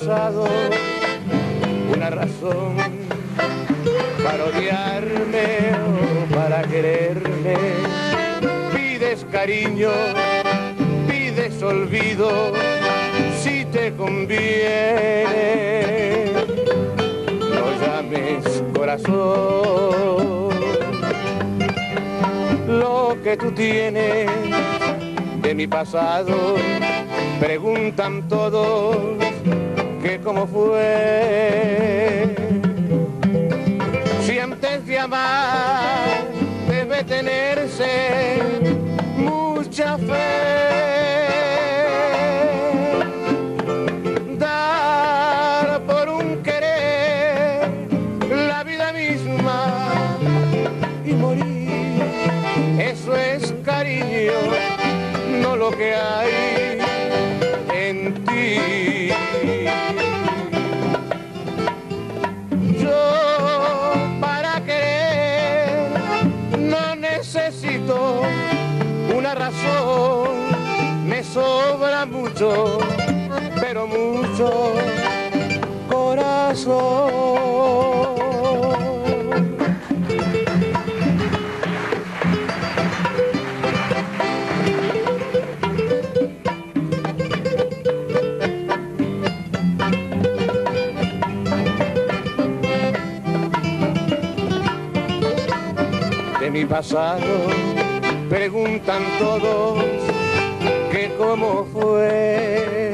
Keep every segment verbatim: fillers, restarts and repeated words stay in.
pasado una razón para odiarme o para quererme. Pides cariño, pides olvido, si te conviene. No llames corazón lo que tú tienes de mi pasado. Preguntan todos que cómo fue. Si antes de amar debe tenerse mucha fe, dar por un querer la vida misma y morir, eso es cariño, no lo que hay en ti. Yo para querer no necesito una razón, me sobra mucho, pero mucho corazón. De mi pasado preguntan todos que cómo fue.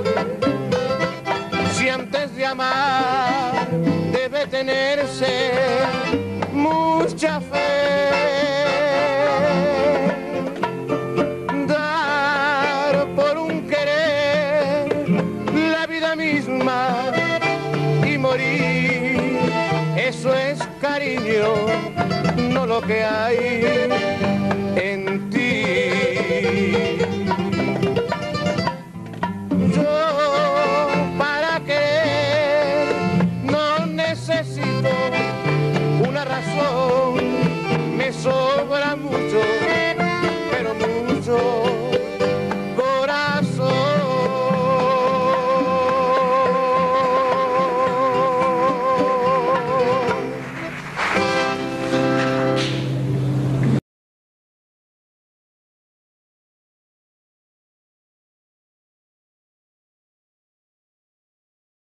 Si antes de amar debe tenerse mucha fe, dar por un querer la vida misma y morir, eso es cariño, no lo que hay en ti. Yo para querer no necesito una razón, me sobra mucho